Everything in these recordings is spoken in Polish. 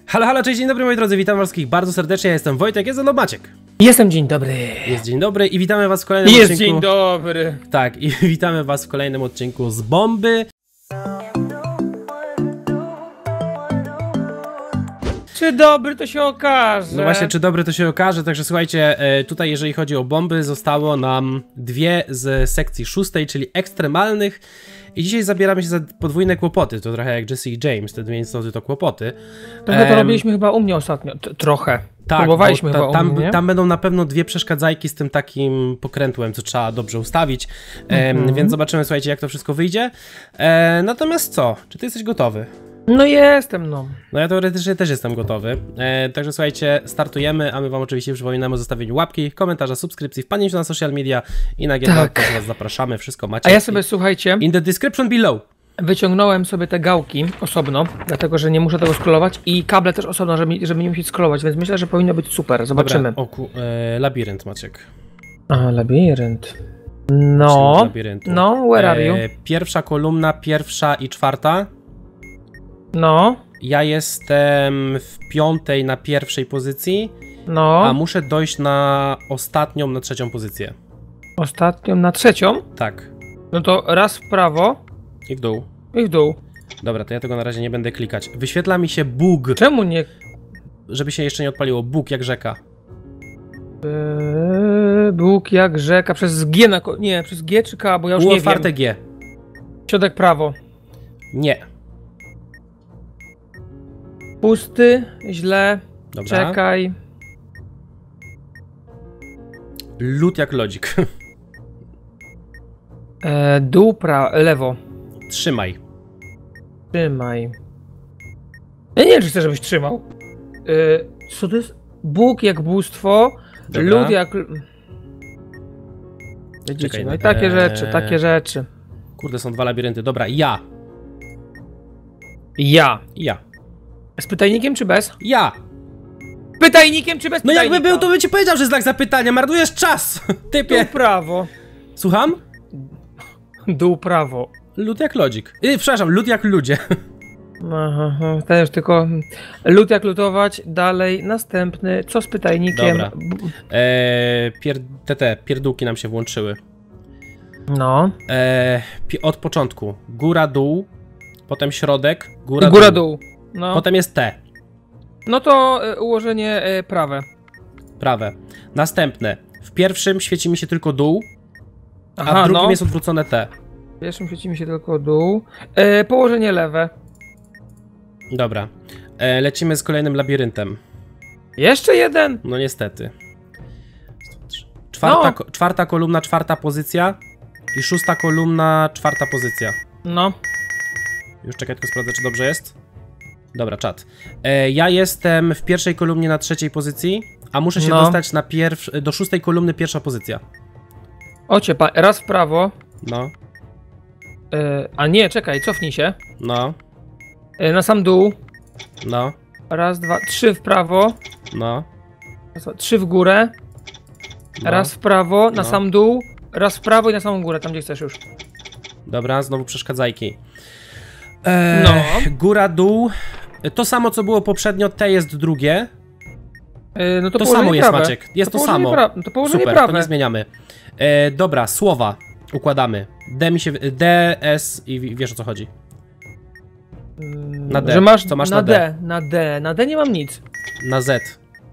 Halo, halo, cześć, dzień dobry moi drodzy, witam was wszystkich bardzo serdecznie, ja jestem Wojtek, jest ze mną Maciek. Jestem dzień dobry. Jest dzień dobry i witamy was w kolejnym odcinku. Jest dzień dobry. Tak, i witamy was w kolejnym odcinku z Bomby. Czy dobry to się okaże? No właśnie, czy dobry to się okaże, także słuchajcie, tutaj jeżeli chodzi o bomby, zostało nam dwie z sekcji 6, czyli ekstremalnych. I dzisiaj zabieramy się za podwójne kłopoty, to trochę jak Jesse i James, wtedy między to kłopoty. Trochę to robiliśmy chyba u mnie ostatnio, trochę. Tak, próbowaliśmy chyba u mnie, tam będą na pewno dwie przeszkadzajki z tym takim pokrętłem, co trzeba dobrze ustawić, więc zobaczymy, słuchajcie, jak to wszystko wyjdzie. Natomiast co? Czy ty jesteś gotowy? No jestem, no. No ja teoretycznie też jestem gotowy, także słuchajcie, startujemy, a my wam oczywiście przypominamy o zostawieniu łapki, komentarza, subskrypcji, wpadnięciu na social media i na GitHub, tak. Was zapraszamy, wszystko macie. A ja sobie, słuchajcie, in the description below. Wyciągnąłem sobie te gałki osobno, dlatego że nie muszę tego scrollować i kable też osobno, żeby nie musieć scrollować, więc myślę, że powinno być super, zobaczymy. Dobra, labirynt, Maciek. A, labirynt. No, no, where are you? Pierwsza kolumna, pierwsza i czwarta. No. Ja jestem w piątej na pierwszej pozycji, no. A muszę dojść na ostatnią, na trzecią pozycję. Ostatnią na trzecią? Tak. No to raz w prawo. I w dół. I w dół. Dobra, to ja tego na razie nie będę klikać. Wyświetla mi się Bóg. Czemu nie? Żeby się jeszcze nie odpaliło. Bóg jak rzeka. Bóg jak rzeka. Przez G na... Nie, przez G czy K, bo ja już nie wiem. Otwarte G. Środek prawo. Nie. Pusty, źle. Dobra. Czekaj. Lód jak lodzik. Dół, lewo. Trzymaj. Trzymaj. Ja nie wiem, czy chcę, żebyś trzymał. Co to jest? Bóg jak bóstwo. Dobra. Lód jak... Widzicie, Czekaj, no i takie rzeczy. Kurde, są dwa labirynty. Dobra, ja. Ja. Z pytajnikiem czy bez? Ja. Pytajnikiem czy bez pytajnika? No jakby był, to bym ci powiedział, że znak zapytania. Marnujesz czas, typie. Dół prawo. Słucham? Dół prawo. Lód jak lodzik. Przepraszam, lód jak ludzie. Aha, ten już tylko lód jak lutować, dalej, następny, co z pytajnikiem? Dobra. Pierdółki nam się włączyły. No. Od początku. Góra, dół, potem środek, góra, dół. No. Potem jest T. No to ułożenie prawe. Prawe. Następne. W pierwszym świeci mi się tylko dół, aha, a w drugim jest odwrócone T. W pierwszym świeci mi się tylko dół. Położenie lewe. Dobra. Lecimy z kolejnym labiryntem. Jeszcze jeden? No niestety. Czwarta kolumna, czwarta pozycja. I szósta kolumna, czwarta pozycja. No. Już czekaj, tylko sprawdzę, czy dobrze jest. Dobra, czat. Ja jestem w pierwszej kolumnie na trzeciej pozycji, a muszę się dostać na do szóstej kolumny, pierwsza pozycja. Ocie, raz w prawo. No. A nie, czekaj, cofnij się. No. Na sam dół. No. Raz, dwa, trzy w prawo. No. Trzy w górę. No. Raz w prawo, na sam dół. Raz w prawo i na samą górę, tam gdzie chcesz już. Dobra, znowu przeszkadzajki. No. Góra, dół. To samo, co było poprzednio, T jest drugie. No to samo jest, Maciek. Jest to samo. To położenie super, prawe. to nie zmieniamy. Dobra, słowa układamy. D, S i wiesz, o co chodzi. Na D. Że masz, co masz na D? Na D nie mam nic. Na Z.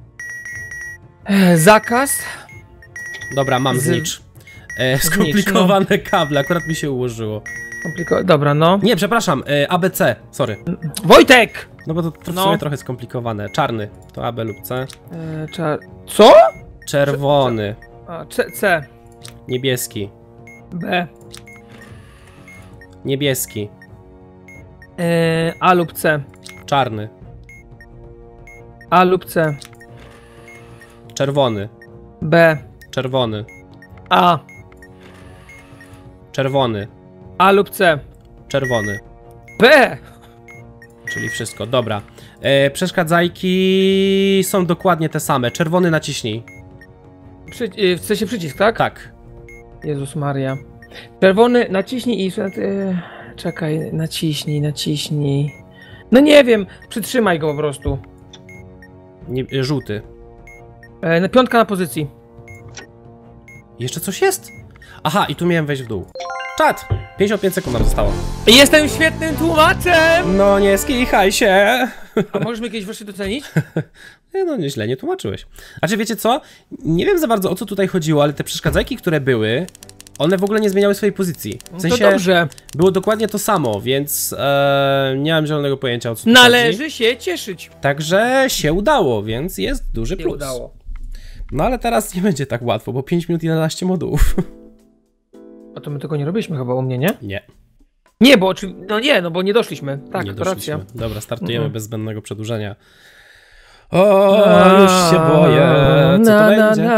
Zakaz. Dobra, mam znicz. Skomplikowane kable, akurat mi się ułożyło. Dobra, no. Nie, przepraszam, ABC, sorry. Wojtek! No bo to w sumie trochę skomplikowane. Czarny to AB lub C. Co? Czerwony. C. Niebieski. B. Niebieski. A lub C. Czarny. A lub C. Czerwony. B. Czerwony. A. Czerwony. A lub C. Czerwony. B. Czyli wszystko, dobra. Przeszkadzajki są dokładnie te same. Czerwony naciśnij. W sensie przycisk, tak? Tak. Jezus Maria. Czerwony naciśnij i... Czekaj, naciśnij. No nie wiem, przytrzymaj go po prostu. Nie, żółty. Piątka na pozycji. Jeszcze coś jest? Aha, i tu miałem wejść w dół. Czad! 55 sekund nam zostało. Jestem świetnym tłumaczem! No nie skichaj się! A możesz mnie kiedyś wreszcie docenić? No nieźle, nie tłumaczyłeś. Znaczy wiecie co? Nie wiem za bardzo o co tutaj chodziło, ale te przeszkadzajki, które były, one w ogóle nie zmieniały swojej pozycji. W sensie To dobrze. było dokładnie to samo, więc nie mam zielonego pojęcia o co tu Należy chodzi. się cieszyć. Także się udało, więc jest duży Się plus. udało. No ale teraz nie będzie tak łatwo, bo 5 minut 11 modułów. A to my tego nie robiliśmy chyba u mnie, nie? Nie, Nie, bo no bo nie doszliśmy. Tak, nie to doszliśmy. racja. Dobra, startujemy bez zbędnego przedłużenia. O, już się boję. Co to będzie?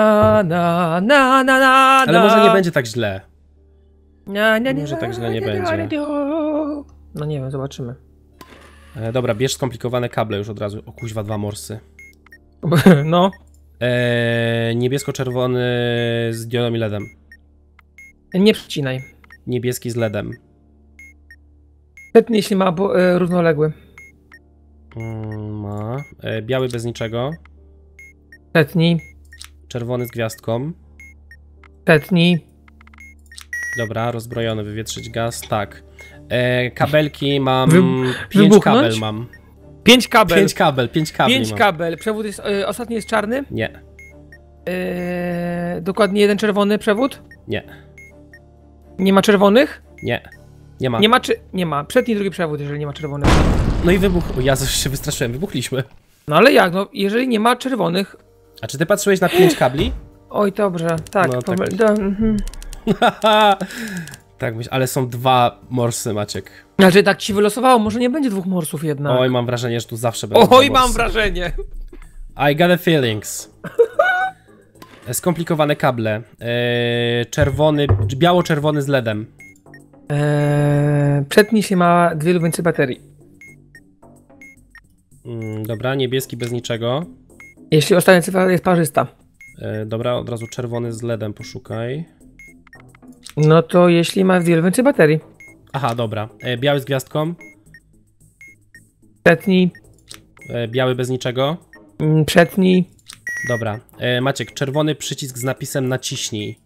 Ale może nie będzie tak źle. Może tak źle nie będzie. No nie wiem, zobaczymy. Dobra, bierz skomplikowane kable już od razu. O kuźwa, 2 morsy. No. Niebiesko-czerwony z diodą i LEDem. Nie przycinaj. Niebieski z LEDem. Świetnie, jeśli ma równoległy. Ma. Biały bez niczego. Setni. Czerwony z gwiazdką. Setni. Dobra, rozbrojony, wywietrzyć gaz. Tak. Kabelki mam. 5 wybuchnąć? kabel mam. 5 kabel. 5 kabel, 5 kabli 5 mam. kabel. Przewód jest, ostatni jest czarny. Nie, Dokładnie jeden czerwony przewód. nie, Nie ma czerwonych? nie. Nie ma. Nie ma. Przedni drugi przewód, jeżeli nie ma czerwonych. No i wybuch. O, ja się wystraszyłem, wybuchliśmy. No ale jak? No, jeżeli nie ma czerwonych. A czy ty patrzyłeś na 5 kabli? Oj, dobrze. Tak. No, Tak, ale są 2 morsy, Maciek. Znaczy tak ci wylosowało, może nie będzie 2 morsów jednak. Oj, mam wrażenie, że tu zawsze będą 2 Oj, mam morsy. wrażenie. I got a feelings. Skomplikowane kable. Biało-czerwony z LEDem. Przedni się ma 2 lub więcej baterii. Dobra, niebieski bez niczego. Jeśli ostatnia cyfra jest parzysta. Dobra, od razu czerwony z LEDem poszukaj. No to jeśli ma 2 lub więcej baterii. Aha, dobra. Biały z gwiazdką. Przedni. Biały bez niczego. Przedni. Dobra. Maciek, czerwony przycisk z napisem naciśnij.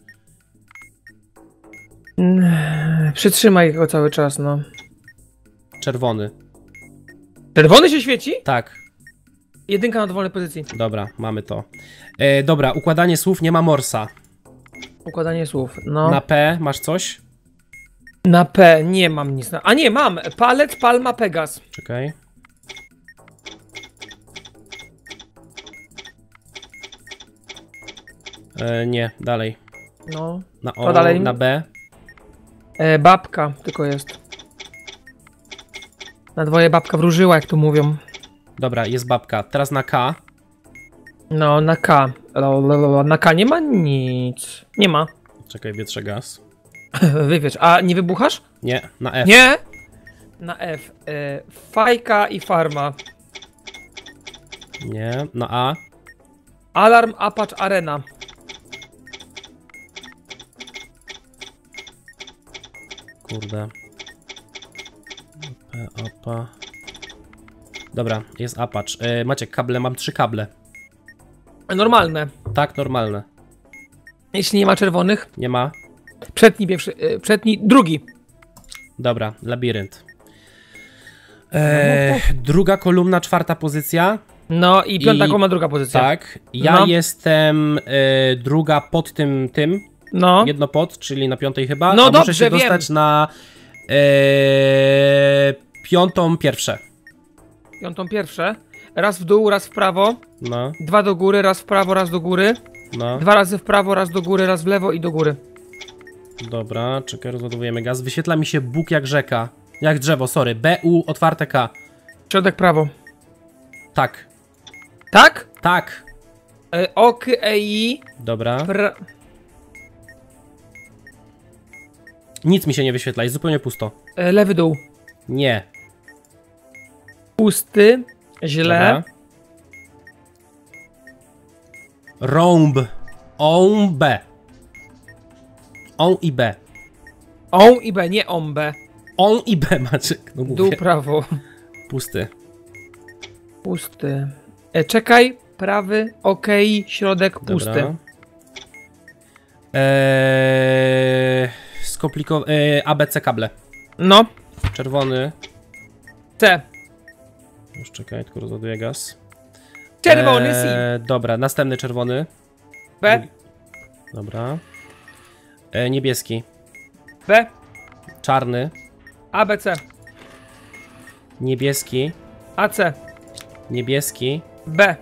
Przytrzymaj go cały czas, no. Czerwony. Czerwony się świeci? Tak. Jedynka na dowolnej pozycji. Dobra, mamy to. Dobra, układanie słów, nie ma morsa. Układanie słów, no. Na P masz coś? Na P nie mam nic. A nie, mam. Palec, palma, Pegas. Czekaj. Nie, dalej. No. Na To O, dalej. na B. Babka tylko jest. Na dwoje babka wróżyła, jak tu mówią. Dobra, jest babka. Teraz na K. No, na K. Na K nie ma nic. Nie ma. Czekaj, wietrze gaz. Wywietrz. A nie wybuchasz? Nie, na F. Nie! Na F. Fajka i farma. Nie, na A. Alarm, Apache, Arena. Kurde. Apa. Dobra, jest Apache. Maciek, kable, mam 3 kable. Normalne. Tak, normalne. Jeśli nie ma czerwonych. Nie ma? Przedni pierwszy, przedni drugi. Dobra, labirynt. Druga kolumna, 4. pozycja. No i piąta kolumna, druga pozycja. Tak. Ja jestem druga pod tym. No. Jedno pod, czyli na 5. chyba. No a dobrze, muszę się dostać na 5. pierwsze. 5. pierwsze. Raz w dół, raz w prawo. No, 2 do góry, raz w prawo, raz do góry. no. 2 razy w prawo, raz do góry, raz w lewo i do góry. Dobra, czekaj, rozładowujemy gaz. Wyświetla mi się Bóg jak rzeka. Jak drzewo, sorry. BU, otwarte K. Środek prawo. Tak. Tak? Tak. Ok, EI. Dobra. Nic mi się nie wyświetla, jest zupełnie pusto. Lewy dół. Nie. Pusty. Źle. Dobra. Rąb. On B. On i B. On i B, nie on B. On i B, Maciek. No Dół mówię. prawo. Pusty. Pusty. Czekaj. prawy, ok, środek pusty. ABC kable. No, Czerwony. C. Już czekaj, tylko rozładuję gaz. Czerwony, C. Dobra, następny czerwony. B. Dobra. Niebieski. B. Czarny. ABC. Niebieski. AC. Niebieski. B.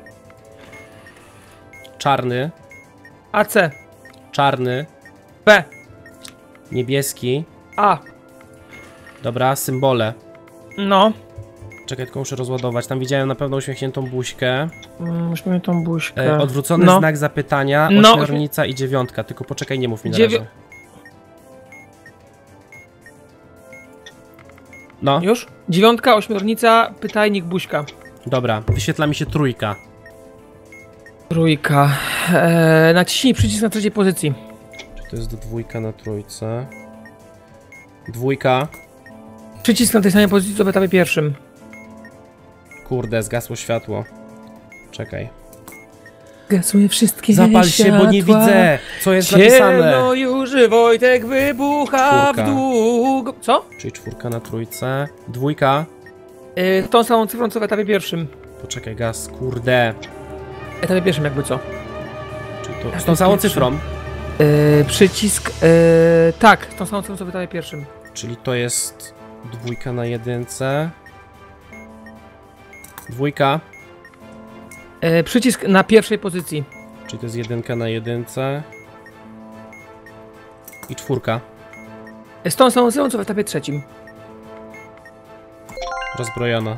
Czarny. AC. Czarny. B. Niebieski. A. Dobra, symbole. No. Czekaj, tylko muszę rozładować. Tam widziałem na pewno uśmiechniętą buźkę. Musimy tą buźkę. Odwrócony No. znak zapytania, No. ośmiornica i 9. Tylko poczekaj, nie mów mi na razie. No, Już? 9, ośmiornica, pytajnik, buźka. dobra, wyświetla mi się 3. Trójka. Naciśnij przycisk na trzeciej pozycji. Czy to jest do 2 na 3? 2. Przycisk na tej samej pozycji co w etapie pierwszym. Kurde, zgasło światło. Czekaj. Gasły wszystkie Zapal się, bo nie widzę, co jest napisane. Ciemno już, Wojtek wybucha 4. w długo. Co? Czyli 4 na 3. 2. Tą samą cyfrą co w etapie pierwszym. Poczekaj, gaz, kurde. W etapie pierwszym jakby co? Czyli to z tą samą cyfrą. Przycisk, tak, z tą samą cyfrą co w etapie pierwszym. Czyli to jest 2 na 1. 2. Przycisk na pierwszej pozycji. Czyli to jest 1 na 1. I 4. Z tą samą cyfrą co w etapie trzecim. Rozbrojona.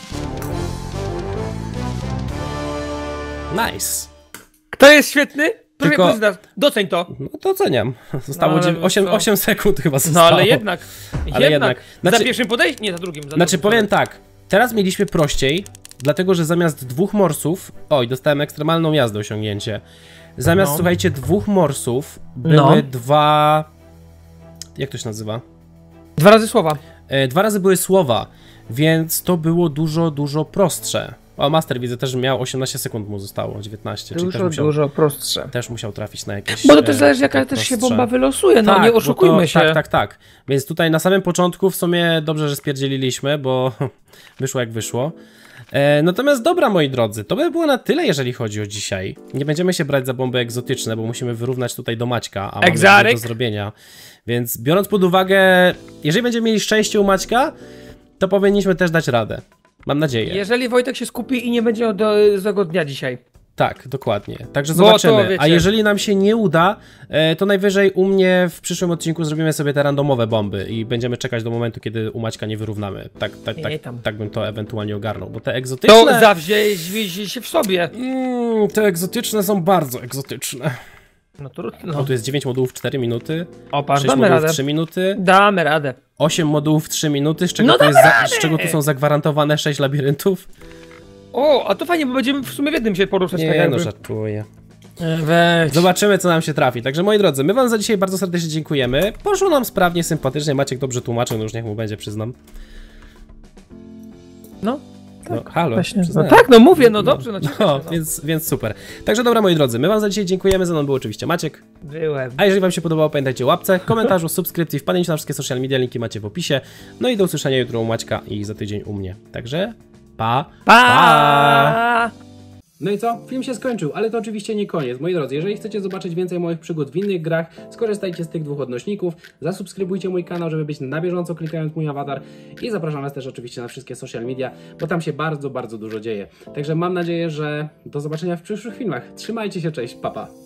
Nice. Kto jest świetny? Proszę, Tylko- doceń to. No to oceniam. Zostało No, ale 8, co? 8 sekund chyba No zostało. ale jednak. Ale jednak. Znaczy- Za pierwszym podejściem? Nie, za drugim. Znaczy powiem tak, teraz mieliśmy prościej, dlatego że zamiast 2 morsów... Oj, dostałem ekstremalną jazdę osiągnięcie. Zamiast, No. słuchajcie, 2 morsów były No. 2... Jak to się nazywa? 2 razy słowa. 2 razy były słowa, więc to było dużo prostsze. O, Master widzę też, że miał 18 sekund, mu zostało 19, czyli Dużo prostsze. też musiał trafić na jakieś... Bo to też zależy jaka takie też się prostsze. bomba wylosuje, no Tak, nie bo oszukujmy to, się. Tak. Więc tutaj na samym początku w sumie dobrze, że spierdzieliliśmy, bo wyszło jak wyszło. Natomiast dobra, moi drodzy, to by było na tyle, jeżeli chodzi o dzisiaj. Nie będziemy się brać za bomby egzotyczne, bo musimy wyrównać tutaj do Maćka, a mamy Egzarek. dużo do zrobienia. Więc biorąc pod uwagę, jeżeli będziemy mieli szczęście u Maćka, to powinniśmy też dać radę. Mam nadzieję. Jeżeli Wojtek się skupi i nie będzie do złego dnia dzisiaj. Tak, dokładnie. Także Bo to, zobaczymy. wiecie- A jeżeli nam się nie uda, to najwyżej u mnie w przyszłym odcinku zrobimy sobie te randomowe bomby i będziemy czekać do momentu, kiedy u Maćka nie wyrównamy. Nie, tam. Tak bym to ewentualnie ogarnął, bo te egzotyczne... To zawieź się w sobie. Te egzotyczne są bardzo egzotyczne. No O, trudno. tu jest 9 modułów 4 minuty, Opa, 6 damy modułów radę. 3 minuty, Damy radę. 8 modułów 3 minuty, z czego, No tu jest damy z radę! czego tu są zagwarantowane 6 labiryntów. O, a to fajnie, bo będziemy w sumie w jednym się poruszać. tak Nie, jakby. no żartuję. Weź. Zobaczymy, co nam się trafi. Także moi drodzy, my wam za dzisiaj bardzo serdecznie dziękujemy. Poszło nam sprawnie, sympatycznie. Maciek dobrze tłumaczył, no już niech mu będzie, przyznam. No, No, halo, właśnie. No przyznałem. tak, no mówię, no dobrze, no, No, więc super. Także dobra, moi drodzy, my wam za dzisiaj dziękujemy. Ze mną był oczywiście Maciek. Byłem. A jeżeli wam się podobało, pamiętajcie o łapce, komentarzu, subskrypcji, wpadnięcie na wszystkie social media, linki macie w opisie. No i do usłyszenia jutro u Maćka i za tydzień u mnie. Także pa! Pa! No i co? Film się skończył, ale to oczywiście nie koniec. Moi drodzy, jeżeli chcecie zobaczyć więcej moich przygód w innych grach, skorzystajcie z tych 2 odnośników, zasubskrybujcie mój kanał, żeby być na bieżąco klikając mój awatar i zapraszam was też oczywiście na wszystkie social media, bo tam się bardzo dużo dzieje. Także mam nadzieję, że do zobaczenia w przyszłych filmach. Trzymajcie się, cześć, pa pa!